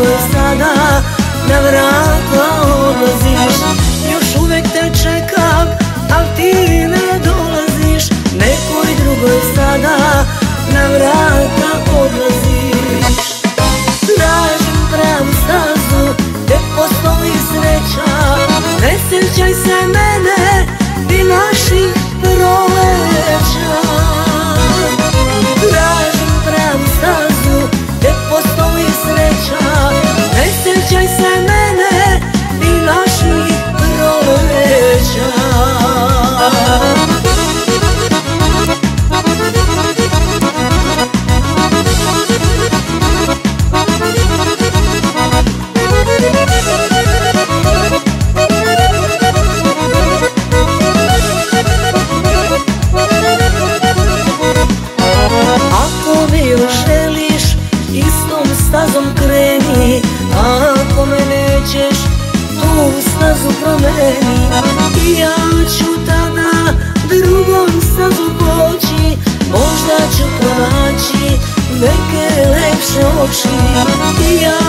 drugoj sada na vrata odlaziš. Još uvek te čekam, al ti ne dolaziš. Nekoj drugoj sada na vrata odlaziš. Tražim pravu stazu gde postoji sreća. Ne sjećaj se mene i naših proleća. Tražim pravu stazu gde postoji sreća. Ne sjećaj se mene i naših proleća. Stazom kreni, ako me nećeš, tu stazu promeni. I ja ću tada drugom stazu poći. Možda ću pronaći neke lepše oči. I ja